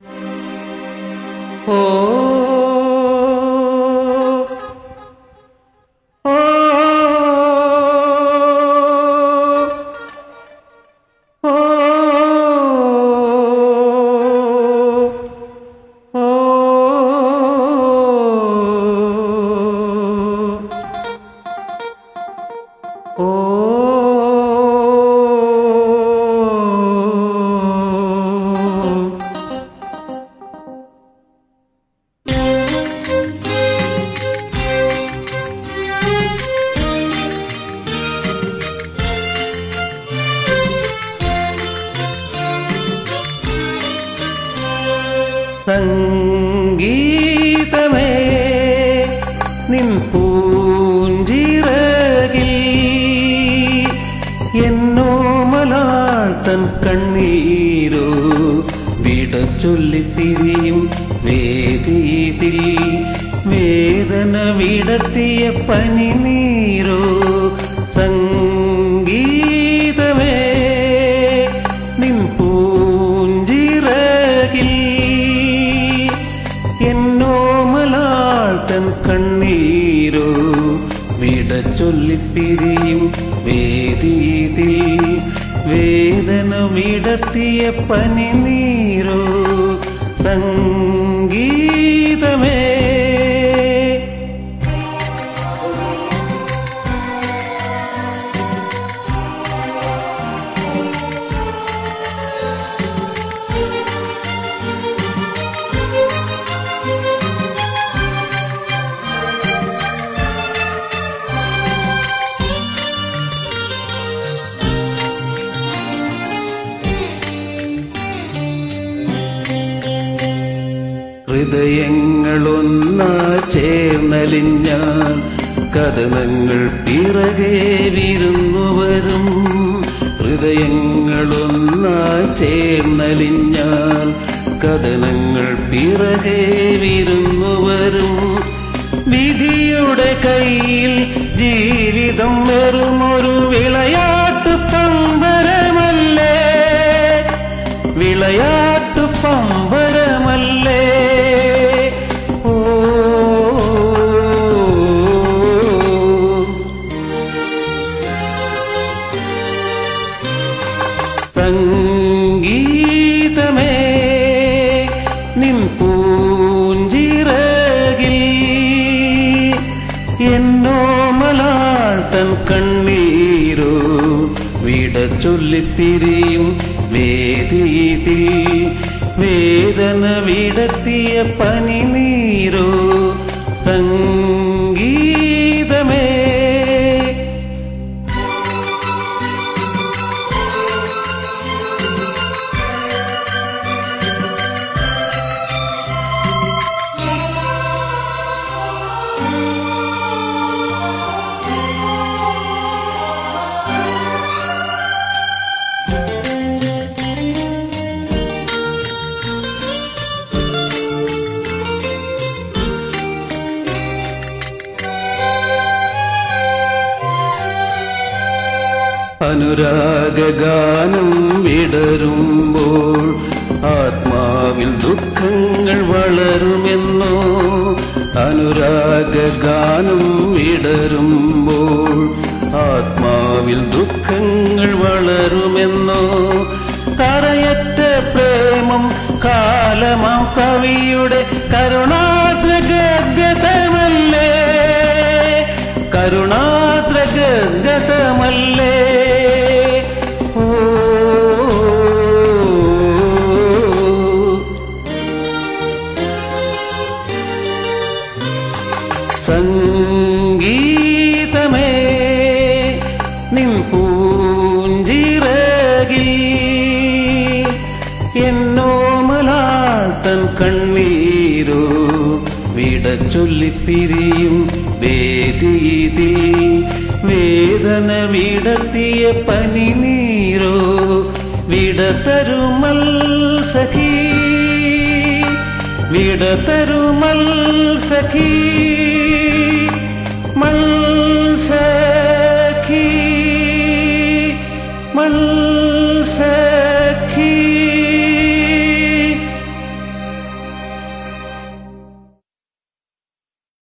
ഓ ഓ ഓ ഓ സംഗീതമേ നിൻ പൂഞ്ചിറകിൽ എന്നോമലാൾ തൻ കണ്ണീരോ വിട ചൊല്ലിപ്പിരിയും വേദിയിൽ വേദന വിടർത്തിയ പനിനീരോ സംഗീതമേ നിൻ പൂഞ്ചിറകിൽ എന്നോമലാൾ തൻ കണ്ണീരോ വിട ചൊല്ലിപ്പിരിയും വേദിയിൽ വേദന വിടർത്തിയ പനിനീരോ സംഗീതമേ ഹൃദയങ്ങളൊന്നാ ചേർന്നലിഞ്ഞാൽ കഥനങ്ങൾ പിറകെ വിരുന്നുവരും ഹൃദയങ്ങളൊന്നാ ചേർന്നലിഞ്ഞാൽ കഥനങ്ങൾ പിറകെ വിരുന്നുവരും വിധിയുടെ കയ്യിൽ ജീവിതം വെറുമൊരു വിളയാട്ടു പമ്പരമല്ലേ വിളയാട്ടു പമ്പരമല്ലേ സംഗീതമേ നിൻ പൂഞ്ചിറകിൽ എന്നോമലാൾ തൻ കണ്ണീരോ വിട ചൊല്ലിപ്പിരിയും വേദിയിൽ വേദന വിടർത്തിയ പനിനീരോ സംഗീതമേ അനുരാഗഗാനം വിടരുമ്പോൾ ആത്മാവിൽ ദുഃഖങ്ങൾ വളരുമെന്നോ അനുരാഗഗാനം വിടരുമ്പോൾ ആത്മാവിൽ ദുഃഖങ്ങൾ വളരുമെന്നോ കറയറ്റ പ്രേമം കാലമാം കവിയുടെ കരുണാദ്ര ഗദ്ഗതമല്ലേ കരുണാദ്ര ഗദ്ഗതമല്ലേ സംഗീതമേ നിൻ പൂഞ്ചിറകിൽ എന്നോമലാൾ തൻ കണ്ണീരോ വിട ചൊല്ലിപ്പിരിയും വേദിയിൽ വേദന വിടർത്തിയ പനിനീരോ വിട തരുമൽ സഖി വിട തരുമൽ സഖി മൽ സഖി മൽ